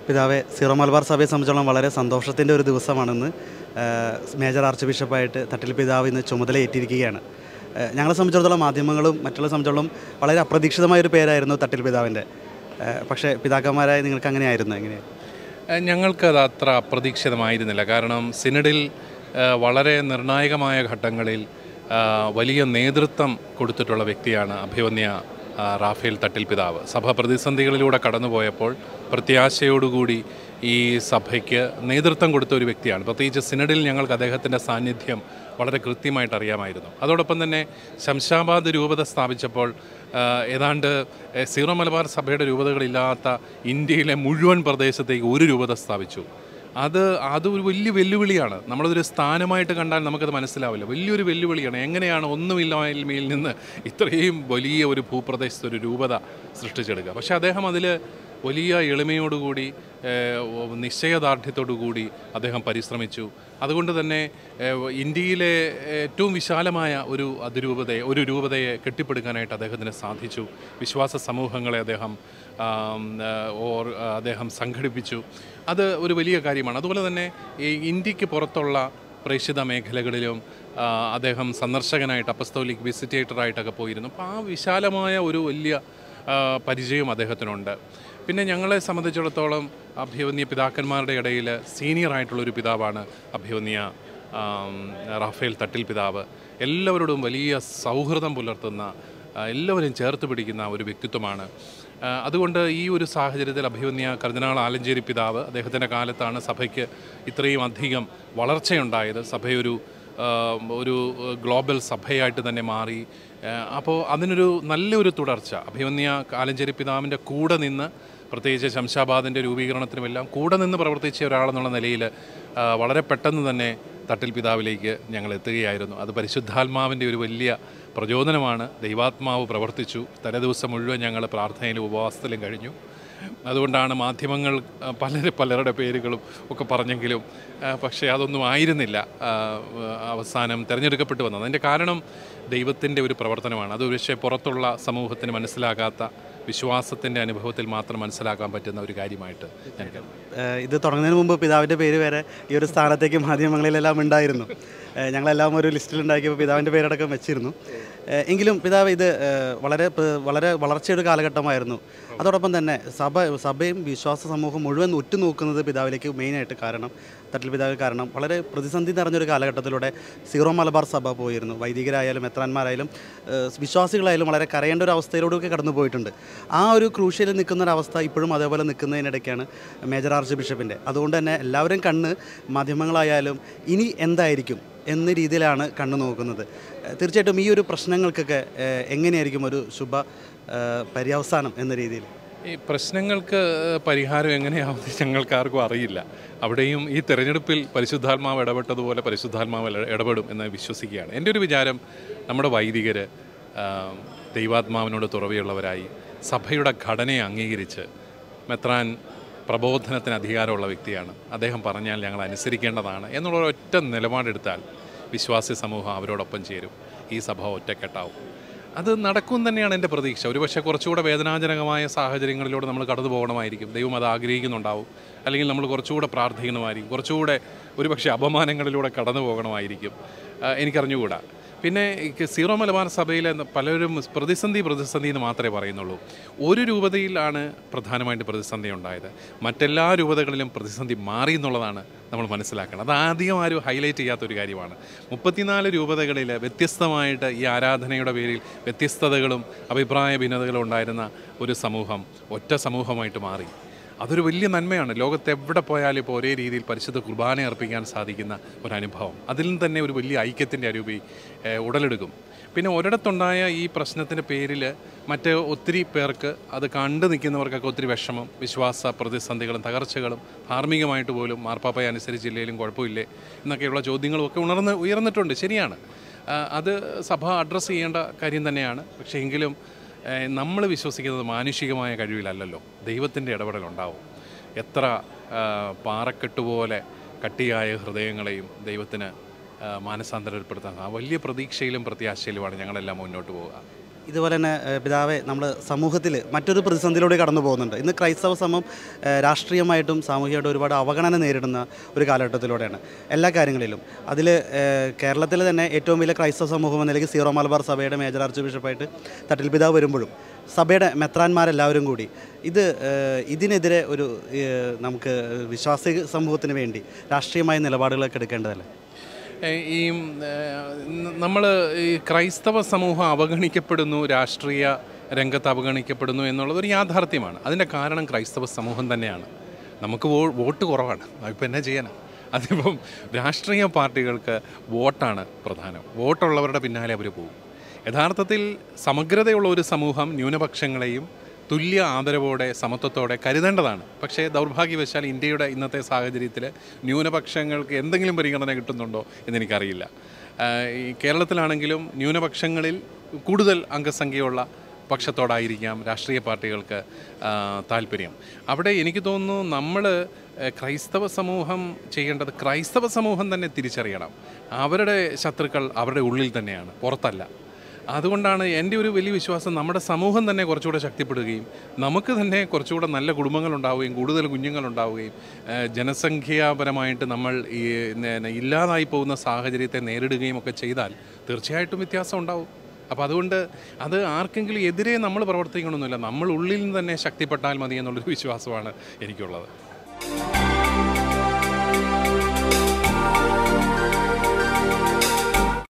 പിതാവെ, സീറോ മലബാർ സഭയെ സംബന്ധിച്ചോളം വളരെ സന്തോഷത്തിൻ്റെ ഒരു ദിവസമാണെന്ന്. മേജർ ആർച്ച് ബിഷപ്പായിട്ട് തട്ടിൽ പിതാവ് ഇന്ന് ചുമതലയേറ്റിരിക്കുകയാണ്. ഞങ്ങളെ സംബന്ധിച്ചിടത്തോളം, മാധ്യമങ്ങളും മറ്റുള്ള സംബന്ധിച്ചോളം വളരെ അപ്രതീക്ഷിതമായൊരു പേരായിരുന്നു തട്ടിൽ പിതാവിൻ്റെ. പക്ഷേ പിതാക്കന്മാരായ നിങ്ങൾക്ക് അങ്ങനെയായിരുന്നു? എങ്ങനെയാണ്? ഞങ്ങൾക്കത് അത്ര അപ്രതീക്ഷിതമായിരുന്നില്ല. കാരണം സിനഡിൽ വളരെ നിർണായകമായ ഘട്ടങ്ങളിൽ വലിയ നേതൃത്വം കൊടുത്തിട്ടുള്ള വ്യക്തിയാണ് അഭിവന്യ റാഫേൽ തട്ടിൽ പിതാവ്. സഭ പ്രതിസന്ധികളിലൂടെ കടന്നുപോയപ്പോൾ പ്രത്യാശയോടുകൂടി ഈ സഭയ്ക്ക് നേതൃത്വം കൊടുത്ത ഒരു വ്യക്തിയാണ്. പ്രത്യേകിച്ച് സിനഡിൽ ഞങ്ങൾക്ക് അദ്ദേഹത്തിൻ്റെ സാന്നിധ്യം വളരെ കൃത്യമായിട്ട് അറിയാമായിരുന്നു. അതോടൊപ്പം തന്നെ ശംഷാബാദ് രൂപത സ്ഥാപിച്ചപ്പോൾ ഏതാണ്ട് സീറോ മലബാർ സഭയുടെ രൂപതകളില്ലാത്ത ഇന്ത്യയിലെ മുഴുവൻ പ്രദേശത്തേക്ക് ഒരു രൂപത സ്ഥാപിച്ചു. അതൊരു വലിയ വെല്ലുവിളിയാണ്. നമ്മളതൊരു സ്ഥാനമായിട്ട് കണ്ടാൽ നമുക്കത് മനസ്സിലാവില്ല. വലിയൊരു വെല്ലുവിളിയാണ്. എങ്ങനെയാണ് ഒന്നുമില്ലായ്മയിൽ നിന്ന് ഇത്രയും വലിയ ഒരു ഭൂപ്രദേശത്ത് ഒരു രൂപത സൃഷ്ടിച്ചെടുക്കുക? പക്ഷേ അദ്ദേഹം അതിൽ വലിയ എളിമയോടുകൂടി നിശ്ചയദാർഢ്യത്തോടുകൂടി അദ്ദേഹം പരിശ്രമിച്ചു. അതുകൊണ്ട് തന്നെ ഇന്ത്യയിലെ ഏറ്റവും വിശാലമായ ഒരു രൂപതയെ കെട്ടിപ്പടുക്കാനായിട്ട് അദ്ദേഹത്തിന് സാധിച്ചു. വിശ്വാസ സമൂഹങ്ങളെ അദ്ദേഹം സംഘടിപ്പിച്ചു. അത് ഒരു വലിയ കാര്യമാണ്. അതുപോലെ തന്നെ ഈ ഇന്ത്യക്ക് പുറത്തുള്ള പ്രേക്ഷിത മേഖലകളിലും അദ്ദേഹം സന്ദർശകനായിട്ട്, അപ്പസ്തോലിക് വിസിറ്റേറ്ററായിട്ടൊക്കെ പോയിരുന്നു. അപ്പോൾ ആ വിശാലമായ ഒരു വലിയ പരിചയം അദ്ദേഹത്തിനുണ്ട്. പിന്നെ ഞങ്ങളെ സംബന്ധിച്ചിടത്തോളം അഭിവന്യ പിതാക്കന്മാരുടെ ഇടയിൽ സീനിയറായിട്ടുള്ളൊരു പിതാവാണ് അഭിവന്യ റാഫേൽ തട്ടിൽ പിതാവ്. എല്ലാവരോടും വലിയ സൗഹൃദം പുലർത്തുന്ന, എല്ലാവരും ചേർത്ത് പിടിക്കുന്ന ഒരു വ്യക്തിത്വമാണ്. അതുകൊണ്ട് ഈ ഒരു സാഹചര്യത്തിൽ അഭിവന്യ കർദിനാൾ ആലഞ്ചേരി പിതാവ്, അദ്ദേഹത്തിൻ്റെ കാലത്താണ് സഭയ്ക്ക് ഇത്രയും അധികം വളർച്ചയുണ്ടായത്. സഭയൊരു ഗ്ലോബൽ സഭയായിട്ട് തന്നെ മാറി. അപ്പോൾ അതിനൊരു നല്ലൊരു തുടർച്ച അഭിവന്യ ആലഞ്ചേരി പിതാവിൻ്റെ കൂടെ നിന്ന്, പ്രത്യേകിച്ച് ശംഷാബാദിൻ്റെ രൂപീകരണത്തിനുമെല്ലാം കൂടെ നിന്ന് പ്രവർത്തിച്ച ഒരാളെന്നുള്ള നിലയിൽ വളരെ പെട്ടെന്ന് തന്നെ തട്ടിൽ പിതാവിലേക്ക് ഞങ്ങൾ എത്തുകയായിരുന്നു. അത് പരിശുദ്ധാത്മാവിൻ്റെ ഒരു വലിയ പ്രചോദനമാണ്. ദൈവാത്മാവ് പ്രവർത്തിച്ചു. തലേദിവസം മുഴുവൻ ഞങ്ങൾ പ്രാർത്ഥനയിലും ഉപവാസത്തിലും കഴിഞ്ഞു. അതുകൊണ്ടാണ് മാധ്യമങ്ങൾ പലരുടെ പേരുകളും ഒക്കെ പറഞ്ഞെങ്കിലും പക്ഷേ അതൊന്നും ആയിരുന്നില്ല അവസാനം തിരഞ്ഞെടുക്കപ്പെട്ടു വന്നത്. അതിൻ്റെ കാരണം ദൈവത്തിൻ്റെ ഒരു പ്രവർത്തനമാണ്. അത് പക്ഷേ പുറത്തുള്ള സമൂഹത്തിന് മനസ്സിലാകാത്ത, വിശ്വാസത്തിൻ്റെ അനുഭവത്തിൽ മാത്രം മനസ്സിലാക്കാൻ പറ്റുന്ന ഒരു കാര്യമായിട്ട് ഞാൻ കരുതുന്നു. ഇത് തുടങ്ങുന്നതിന് മുമ്പ് പിതാവിൻ്റെ പേര് വരെ ഈ ഒരു സ്ഥാനത്തേക്ക് മാധ്യമങ്ങളിലെല്ലാം ഉണ്ടായിരുന്നു. ഞങ്ങളെല്ലാം ഒരു ലിസ്റ്റിലുണ്ടാക്കിയപ്പോൾ പിതാവിൻ്റെ പേരടക്കം വെച്ചിരുന്നു. എങ്കിലും പിതാവ്, ഇത് വളരെ വളർച്ചയുടെ കാലഘട്ടമായിരുന്നു. അതോടൊപ്പം തന്നെ സഭയും വിശ്വാസ സമൂഹം മുഴുവൻ ഉറ്റുനോക്കുന്നത് പിതാവിലേക്ക് മെയിനായിട്ട് തട്ടിൽ പിതാവ് കാരണം വളരെ പ്രതിസന്ധി നിറഞ്ഞൊരു കാലഘട്ടത്തിലൂടെ സീറോ മലബാർ സഭ പോയിരുന്നു. വൈദികരായാലും മെത്രാന്മാരായാലും വിശ്വാസികളായാലും വളരെ കരയേണ്ട ഒരു അവസ്ഥയിലൂടെയൊക്കെ കടന്നു പോയിട്ടുണ്ട്. ആ ഒരു ക്രൂഷ്യയിൽ നിൽക്കുന്നൊരവസ്ഥ ഇപ്പോഴും അതേപോലെ നിൽക്കുന്നതിനിടയ്ക്കാണ് മേജർ ആർച്ച് ബിഷപ്പിൻ്റെ. അതുകൊണ്ട് തന്നെ എല്ലാവരും മാധ്യമങ്ങളായാലും ഇനി എന്തായിരിക്കും എന്ന രീതിയിലാണ് കണ്ണു നോക്കുന്നത്. തീർച്ചയായിട്ടും ഈ ഒരു പ്രശ്നങ്ങൾക്കൊക്കെ എങ്ങനെയായിരിക്കും ഒരു ശുഭ പര്യവസാനം എന്ന രീതിയിൽ? ഈ പ്രശ്നങ്ങൾക്ക് പരിഹാരം എങ്ങനെയാവുന്നത് ഞങ്ങൾക്കാർക്കും അറിയില്ല. അവിടെയും ഈ തെരഞ്ഞെടുപ്പിൽ പരിശുദ്ധാത്മാവ് ഇടപെട്ടതുപോലെ പരിശുദ്ധാത്മാവ് ഇടപെടും എന്ന് വിശ്വസിക്കുകയാണ്. എൻ്റെ ഒരു വിചാരം, നമ്മുടെ വൈദികർ ദൈവാത്മാവിനോട് തുറവിയുള്ളവരായി സഭയുടെ ഘടനയെ അംഗീകരിച്ച്, മെത്രാൻ പ്രബോധനത്തിന് അധികാരമുള്ള വ്യക്തിയാണ്, അദ്ദേഹം പറഞ്ഞാൽ ഞങ്ങൾ അനുസരിക്കേണ്ടതാണ് എന്നുള്ള ഒറ്റ നിലപാടെടുത്താൽ വിശ്വാസി സമൂഹം അവരോടൊപ്പം ചേരും. ഈ സഭ ഒറ്റക്കെട്ടാവും. അത് നടക്കും തന്നെയാണ് എൻ്റെ പ്രതീക്ഷ. ഒരുപക്ഷെ കുറച്ചുകൂടെ വേദനാജനകമായ സാഹചര്യങ്ങളിലൂടെ നമ്മൾ കടന്നു പോകണമായിരിക്കും. ദൈവം അത് ആഗ്രഹിക്കുന്നുണ്ടാവും. അല്ലെങ്കിൽ നമ്മൾ കുറച്ചുകൂടെ പ്രാർത്ഥിക്കണമായിരിക്കും. കുറച്ചുകൂടെ ഒരുപക്ഷെ അപമാനങ്ങളിലൂടെ കടന്നു പോകണമായിരിക്കും. എനിക്കറിഞ്ഞുകൂടാ. പിന്നെ സീറോ മലബാർ സഭയിലെ പലരും പ്രതിസന്ധി എന്ന് മാത്രമേ പറയുന്നുള്ളൂ. ഒരു രൂപതയിലാണ് പ്രധാനമായിട്ട് പ്രതിസന്ധി ഉണ്ടായത്. മറ്റെല്ലാ രൂപതകളിലും പ്രതിസന്ധി മാറി എന്നുള്ളതാണ് നമ്മൾ മനസ്സിലാക്കണം. അത് ആദ്യം ആരും ഹൈലൈറ്റ് ചെയ്യാത്തൊരു കാര്യമാണ്. 34 രൂപതകളിൽ വ്യത്യസ്തമായിട്ട് ഈ ആരാധനയുടെ പേരിൽ വ്യത്യസ്തതകളും അഭിപ്രായ ഭിന്നതകളും ഉണ്ടായിരുന്ന ഒരു സമൂഹം ഒറ്റ സമൂഹമായിട്ട് മാറി. അതൊരു വലിയ നന്മയാണ്. ലോകത്തെവിടെ പോയാലും ഇപ്പോൾ ഒരേ രീതിയിൽ പരിശുദ്ധ കുർബാന അർപ്പിക്കാൻ സാധിക്കുന്ന ഒരനുഭവം, അതിൽ തന്നെ ഒരു വലിയ ഐക്യത്തിൻ്റെ അരൂപി ഉടലെടുക്കും. പിന്നെ ഒരിടത്തുണ്ടായ ഈ പ്രശ്നത്തിൻ്റെ പേരിൽ ഒത്തിരി പേർക്ക്, അത് കണ്ടു നിൽക്കുന്നവർക്കൊക്കെ ഒത്തിരി വിഷമം, വിശ്വാസ പ്രതിസന്ധികളും തകർച്ചകളും, ധാർമ്മികമായിട്ട് പോലും മാർപ്പാപ്പയെ അനുസരിച്ചില്ലെങ്കിലും കുഴപ്പമില്ലേ എന്നൊക്കെയുള്ള ചോദ്യങ്ങളുമൊക്കെ ഉയർന്നിട്ടുണ്ട്. ശരിയാണ്, അത് സഭ അഡ്രസ്സ് ചെയ്യേണ്ട കാര്യം തന്നെയാണ്. പക്ഷേ എങ്കിലും നമ്മൾ വിശ്വസിക്കുന്നത് മാനുഷികമായ കഴിവിലല്ലല്ലോ, ദൈവത്തിൻ്റെ ഇടപെടലുണ്ടാവും. എത്ര പാറക്കെട്ടുപോലെ കട്ടിയായ ഹൃദയങ്ങളെയും ദൈവത്തിന് മാനസാന്തരപ്പെടുത്താൻ ആ വലിയ പ്രതീക്ഷയിലും പ്രത്യാശയിലുമാണ് ഞങ്ങളെല്ലാം മുന്നോട്ട് പോവുക. ഇതുപോലെ തന്നെ പിതാവെ നമ്മൾ സമൂഹത്തിൽ മറ്റൊരു പ്രതിസന്ധിയിലൂടെ കടന്നു പോകുന്നുണ്ട്. ഇന്ന് ക്രൈസ്തവ സമൂഹം രാഷ്ട്രീയമായിട്ടും സാമൂഹികമായിട്ടും ഒരുപാട് അവഗണന നേരിടുന്ന ഒരു കാലഘട്ടത്തിലൂടെയാണ് എല്ലാ കാര്യങ്ങളിലും. അതിൽ കേരളത്തിൽ തന്നെ ഏറ്റവും വലിയ ക്രൈസ്തവ സമൂഹം എന്ന നിലയ്ക്ക് സീറോ മലബാർ സഭയുടെ മേജർ ആർച്ച് ബിഷപ്പായിട്ട് തട്ടിൽ പിതാവ് വരുമ്പോഴും സഭയുടെ മെത്രാന്മാരെല്ലാവരും കൂടി ഇതിനെതിരെ ഒരു നമുക്ക് വിശ്വാസി സമൂഹത്തിന് വേണ്ടി രാഷ്ട്രീയമായ നിലപാടുകളൊക്കെ എടുക്കേണ്ടതല്ലേ? ഈ നമ്മൾ ഈ ക്രൈസ്തവ സമൂഹം അവഗണിക്കപ്പെടുന്നു, രാഷ്ട്രീയ രംഗത്ത് അവഗണിക്കപ്പെടുന്നു എന്നുള്ളതൊരു യാഥാർത്ഥ്യമാണ്. അതിൻ്റെ കാരണം ക്രൈസ്തവ സമൂഹം തന്നെയാണ്. നമുക്ക് വോട്ട് കുറവാണ്. അതിപ്പോൾ എന്നാ ചെയ്യാനാണ്? അതിപ്പം രാഷ്ട്രീയ പാർട്ടികൾക്ക് വോട്ടാണ് പ്രധാനം. വോട്ടുള്ളവരുടെ പിന്നാലെ അവർ പോകും. യഥാർത്ഥത്തിൽ സമഗ്രതയുള്ള ഒരു സമൂഹം ന്യൂനപക്ഷങ്ങളെയും തുല്യ ആദരവോടെ സമത്വത്തോടെ കരുതേണ്ടതാണ്. പക്ഷേ ദൗർഭാഗ്യവശാൽ ഇന്ത്യയുടെ ഇന്നത്തെ സാഹചര്യത്തിൽ ന്യൂനപക്ഷങ്ങൾക്ക് എന്തെങ്കിലും പരിഗണന കിട്ടുന്നുണ്ടോ എന്നെനിക്കറിയില്ല. ഈ കേരളത്തിലാണെങ്കിലും ന്യൂനപക്ഷങ്ങളിൽ കൂടുതൽ അംഗസംഖ്യയുള്ള പക്ഷത്തോടായിരിക്കാം രാഷ്ട്രീയ പാർട്ടികൾക്ക് താല്പര്യം. അവിടെ എനിക്ക് തോന്നുന്നു നമ്മൾ ക്രൈസ്തവ സമൂഹം ചെയ്യേണ്ടത്, ക്രൈസ്തവ സമൂഹം തന്നെ തിരിച്ചറിയണം. അവരുടെ ശത്രുക്കൾ അവരുടെ ഉള്ളിൽ തന്നെയാണ്, പുറത്തല്ല. അതുകൊണ്ടാണ് എൻ്റെ ഒരു വലിയ വിശ്വാസം, നമ്മുടെ സമൂഹം തന്നെ കുറച്ചുകൂടെ ശക്തിപ്പെടുകയും നമുക്ക് തന്നെ കുറച്ചുകൂടെ നല്ല കുടുംബങ്ങളുണ്ടാവുകയും കൂടുതൽ കുഞ്ഞുങ്ങളുണ്ടാവുകയും ജനസംഖ്യാപരമായിട്ട് നമ്മൾ ഈ ഇല്ലാതായി പോകുന്ന സാഹചര്യത്തെ നേരിടുകയും ഒക്കെ ചെയ്താൽ തീർച്ചയായിട്ടും വ്യത്യാസം ഉണ്ടാവും. അപ്പോൾ അതുകൊണ്ട് അത് ആർക്കെങ്കിലും എതിരെ നമ്മൾ പ്രവർത്തിക്കണമെന്നില്ല, നമ്മൾ ഉള്ളിൽ നിന്ന് തന്നെ ശക്തിപ്പെട്ടാൽ മതി എന്നുള്ളൊരു വിശ്വാസമാണ് എനിക്കുള്ളത്.